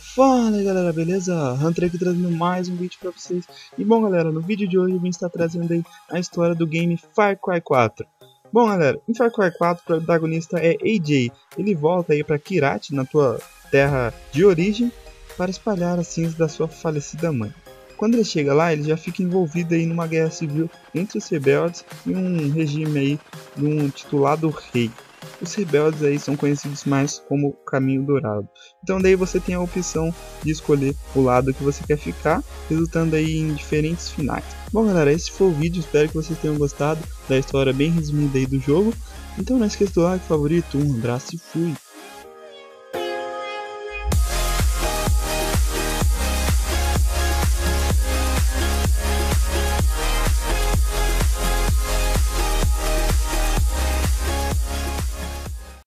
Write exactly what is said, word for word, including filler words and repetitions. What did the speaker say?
Fala galera, beleza? Hunter aqui trazendo mais um vídeo pra vocês. E bom galera, no vídeo de hoje eu vim estar trazendo aí a história do game Far Cry quatro. Bom galera, em Far Cry quatro o protagonista é A J. Ele volta aí pra Kyrat, na tua terra de origem, para espalhar as cinzas da sua falecida mãe. Quando ele chega lá, ele já fica envolvido aí numa guerra civil entre os rebeldes e um regime aí de um titulado rei. Os rebeldes aí são conhecidos mais como Caminho Dourado. Então daí você tem a opção de escolher o lado que você quer ficar, resultando aí em diferentes finais. Bom galera, esse foi o vídeo, espero que vocês tenham gostado da história bem resumida aí do jogo. Então não esqueça do like, favorito, um abraço e fui!